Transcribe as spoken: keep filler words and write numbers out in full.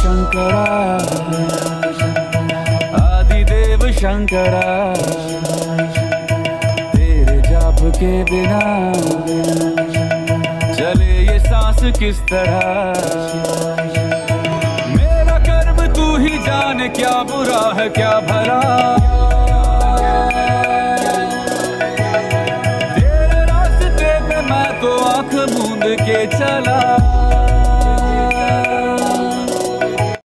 शंकरा, आदिदेव शंकरा, तेरे जाप के बिना चले ये सांस किस तरह। मेरा कर्म तू ही जाने, क्या बुरा है क्या भला, तेरे रास्ते पे मैं तो आंख मूंद के चला।